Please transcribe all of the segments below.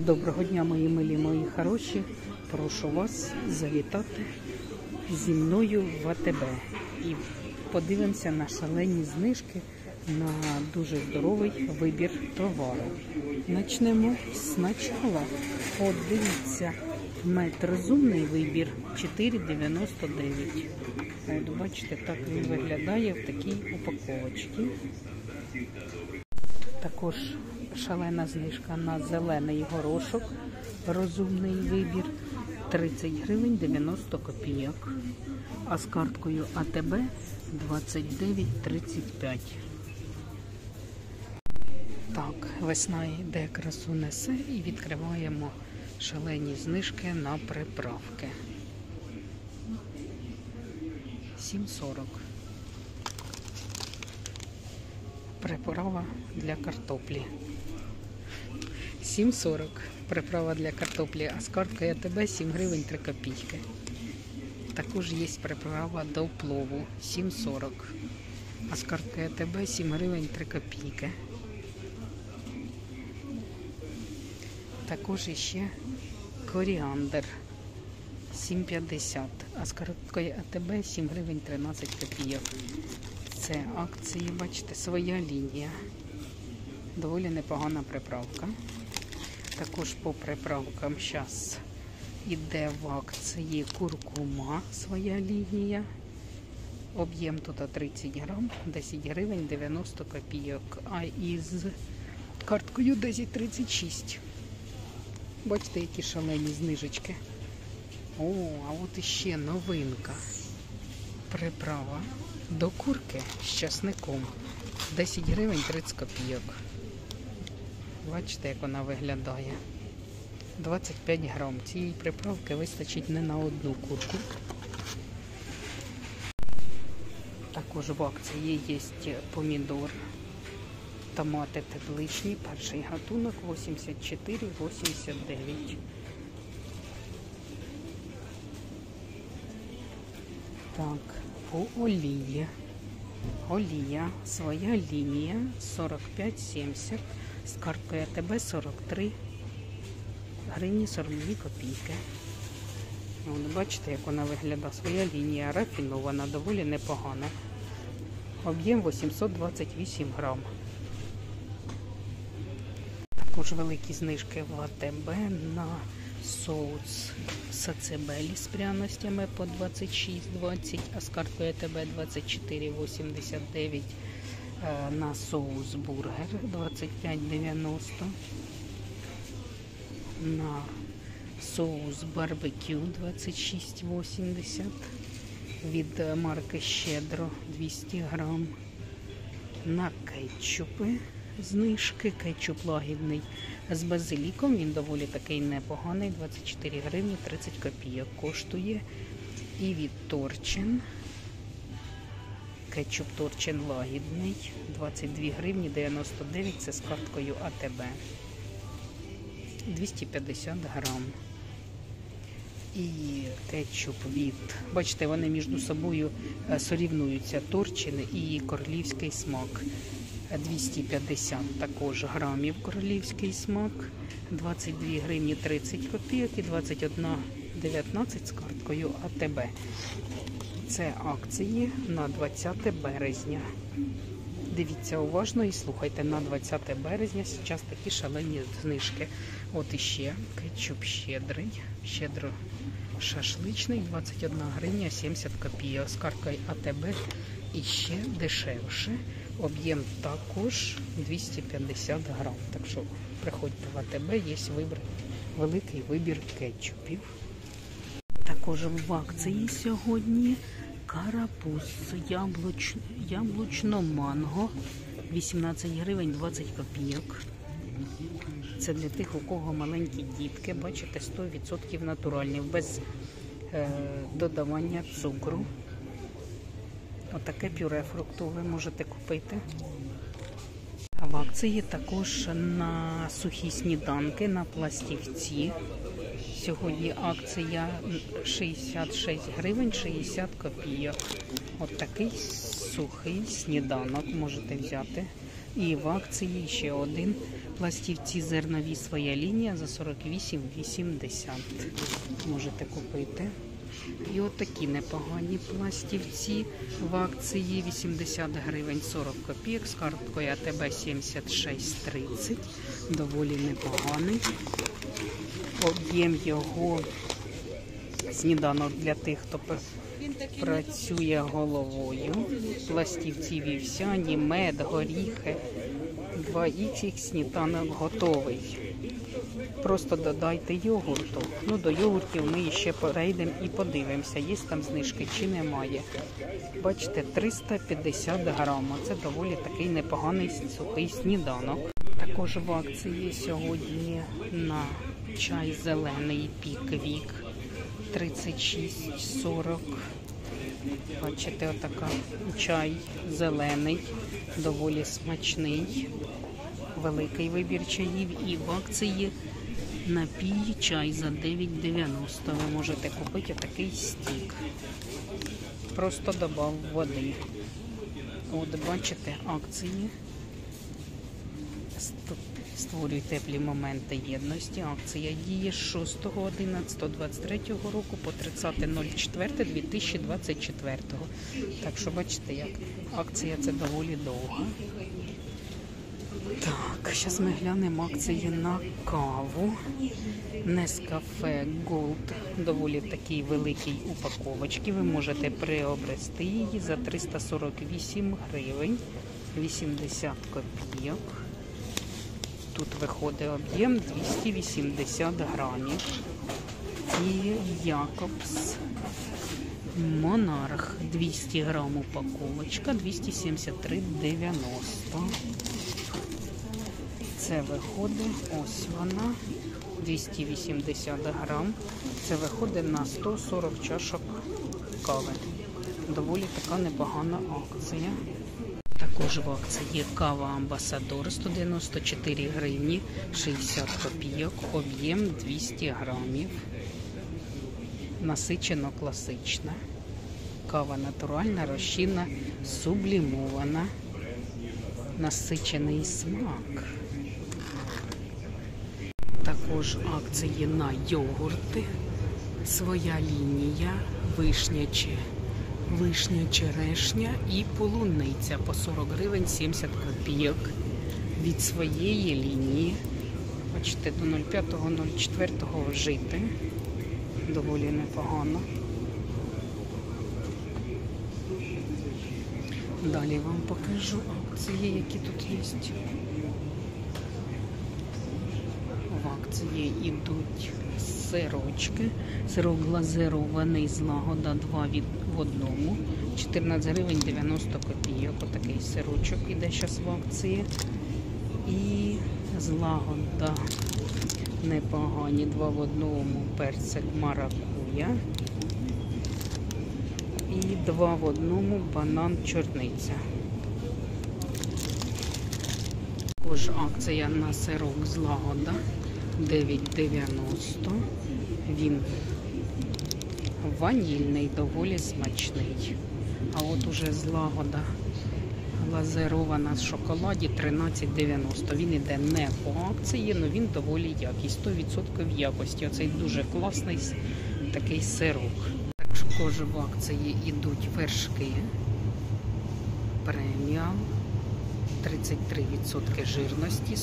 Доброго дня, мої милі, мої хороші. Прошу вас завітати зі мною в АТБ. І подивимося на шалені знижки на дуже здоровий вибір товару. Почнемо спочатку. Подивіться, мед розумний вибір 4,99. От бачите, так він виглядає в такій упаковочці. Також шалена знижка на зелений горошок, розумний вибір 30 гривень 90 копійок, а з карткою АТБ 29,35. Так, весна йде, красу несе, і відкриваємо шалені знижки на приправки. 7,40. Приправа для картоплі. 7,40. Приправа для картоплі, а з карткою АТБ 7 гривень 3 копійки. Також є приправа до плову 7,40. А з карткою АТБ 7 гривень 3 копійки. Також ще коріандр 7,50. А з карткою АТБ 7 гривень 13 копійок. Це акції, бачите, своя лінія. Доволі непогана приправка. Також по приправкам зараз йде в акції куркума, своя лінія. Об'єм тут 30 грам, 10 гривень 90 копійок. А із карткою 10,36. Бачите, які шалені знижечки. О, а от іще новинка. Приправа до курки з часником 10 гривень 30 копійок. Бачите, як вона виглядає. 25 грам. Цієї приправки вистачить не на одну курку. Також в акції є помідор, томати тепличні, перший гатунок 84,89. Так, по олії. Олія, своя лінія 45,70. З карткою АТБ 43 гривні 42 копійки. Бачите, як вона виглядає. Своя лінія рафінована, доволі непогана. Об'єм 828 грам. Також великі знижки в АТБ на соус сацебелі з пряностями по 26,20, а з карткою АТБ 24,89. На соус бургер 25,90. На соус барбекю 26,80. Від марки Щедро 200 грам. На кетчупи знижки. Кетчуп лагідний з базиліком. Він доволі такий непоганий. 24 гривні 30 копійок коштує. І від Торчин. Кетчуп Торчин лагідний. 22 гривні 99. Це з карткою АТБ. 250 грам. І кетчуп від... Бачите, вони між собою сорівнуються. Торчин і королівський смак. 250 також грамів королівський смак. 22 гривні 30 копійок і 21,19 з карткою АТБ. Це акції на 20 березня. Дивіться уважно і слухайте, на 20 березня зараз такі шалені знижки. От іще кетчуп щедрий, щедро шашличний, 21 гривня 70 копійок. З карткою АТБ іще дешевше. Об'єм також 250 грам. Так що приходьте в АТБ, є великий вибір кетчупів. Також в акції сьогодні карапуз яблучно-манго 18 гривень 20 копійок. Це для тих, у кого маленькі дітки. Бачите, 100% натуральні, без додавання цукру. Отаке пюре фруктове можете купити. В акції також на сухі сніданки, на пластівці. Сьогодні акція 66 гривень 60 копійок. От такий сухий сніданок можете взяти. І в акції ще один Пластівці зернові своя лінія за 48,80. Можете купити. І отакі непогані пластівці в акції 80 гривень 40 копійок з карткою АТБ 76,30. Доволі непоганий. Об'єм його сніданок для тих, хто працює головою. Пластівці вівсяні, мед, горіхи. 2х сніданок готовий. Просто додайте йогурту. Ну, до йогуртів ми ще перейдемо і подивимося, є там знижки чи немає. Бачите, 350 грам. Це доволі такий непоганий сухий сніданок. Також в акції сьогодні на чай зелений Піквік 36,40. Бачите, отака чай зелений, доволі смачний. Великий вибір чаїв і в акції напій чай за 9,90. Ви можете купити такий стік. Просто додав води. От бачите, акції. Створюй теплі моменти єдності. Акція діє з 6.11.23 року по 30.04.2024. Так що бачите, як акція це доволі довга. Так, зараз ми глянемо акції на каву. Nescafe Gold, доволі такій великій упаковочці. Ви можете приобрести її за 348 гривень 80 копійок. Тут виходить об'єм 280 грамів. І Якобс Монарх 200 грам упаковочка 273,90. Це виходить, ось вона, 280 грам. Це виходить на 140 чашок кави. Доволі така непогана акція. Також в акції є кава Амбасадор 194 гривні 60 копійок, об'єм 200 грамів. Насичено класична. Кава натуральна, розчинна, сублімована. Насичений смак. Також акції на йогурти. Своя лінія, вишня, черешня і полуниця по 40 гривень 70 копійок. Від своєї лінії, бачите, до 05.04 вжити. Доволі непогано. Далі вам покажу акції, які тут є. В акції йдуть сирочки. Сирок глазирований Злагода 2 в одному. 14 гривень 90 копійок. Отакий сирочок іде зараз в акції. І Злагода непогані 2 в одному, перцик маракуя. І 2 в одному банан чорниця. Також акція на сирок Злагода 9,90. Він ванільний, доволі смачний. А от уже Злагода глазирована з шоколаді 13,90. Він іде не по акції, але він доволі якісний, 100% якості. Оцей дуже класний такий сирок. Також в акції йдуть вершки преміум, 33% жирності,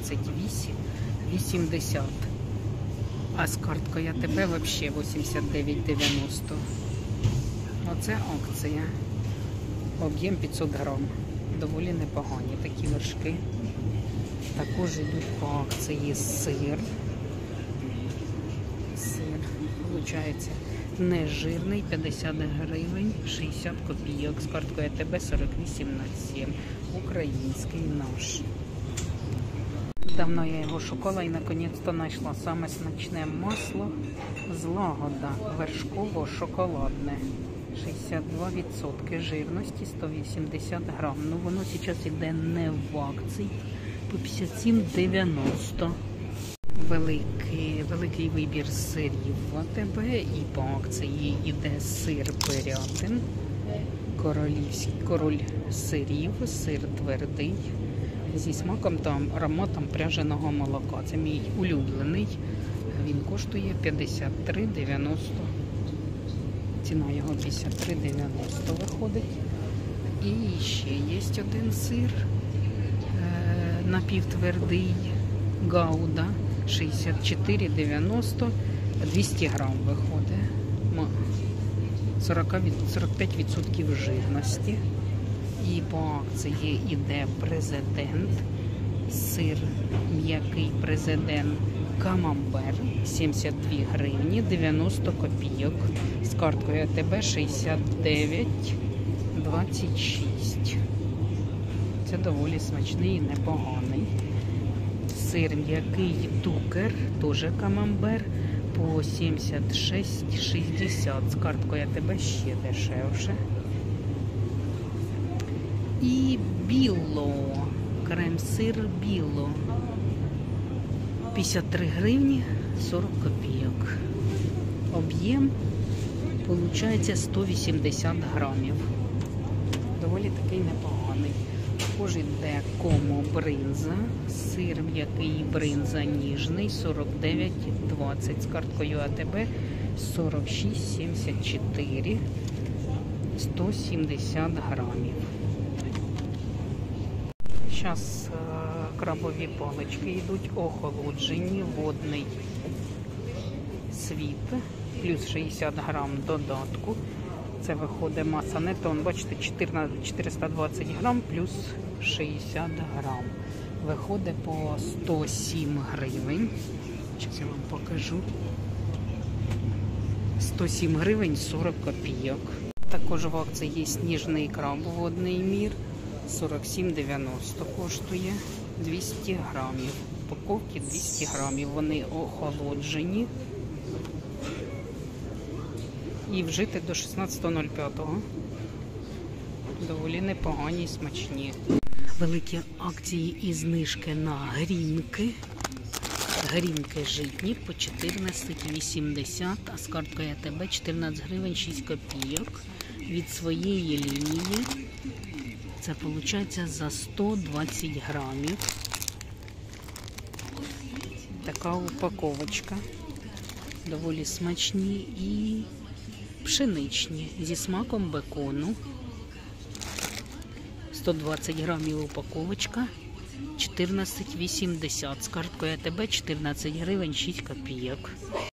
128,80. А з карткою АТБ взагалі 89,90. Оце акція. Об'єм 500 грам. Доволі непогані такі вершки. Також йдуть по акції сир. Сир, виходить, нежирний, 50 гривень, 60 копійок. З карткою АТБ 48,07. Український наш. Давно я його шукала і наконець-то знайшла саме смачне масло Злагода, вершково-шоколадне. 62% жирності, 180 грам. Ну воно зараз іде не в акції, по 57,90. Великий вибір сирів в АТБ і по акції іде сир Пирятин, король сирів, сир твердий, зі смаком та ароматом пряженого молока. Це мій улюблений. Він коштує 53,90. Ціна його 53,90 виходить. І ще є один сир напівтвердий Гауда 64,90, 200 грам виходить. 45% жирності. І по акції йде президент, сир м'який президент Камамбер 72 гривні 90 копійок. З карткою АТБ 69,26. Це доволі смачний і непоганий. Сир м'який Тукер, теж Камамбер, по 76,60. З карткою АТБ ще дешевше. І Біло, крем-сир Біло, 53 гривні 40 копійок. Об'єм, виходить, 180 грамів. Доволі такий непоганий. Також йде комо бринза, сир м'який бринза ніжний, 49,20. З карткою АТБ 46,74, 170 грамів. Зараз крабові палички йдуть охолоджені, водний світ, плюс 60 грам додатку. Це виходить маса нетон, бачите, 420 грам плюс 60 грам. Виходить по 107 гривень. Зараз я вам покажу. 107 гривень 40 копійок. Також в акції є сніжний краб водний мір. 47,90 коштує, 200 грамів. Упаковки 200 грамів. Вони охолоджені. І вжити до 16.05. Доволі непогані і смачні. Великі акції і знижки на грінки. Грінки житні по 14,80, а з карткою АТБ 14 гривень 6 копійок. Від своєї лінії це виходить за 120 грамів. Така упаковочка. Доволі смачні і пшеничні, зі смаком бекону. 120 грамів упаковочка, 14,80. З карткою АТБ 14 гривень 6 копійок.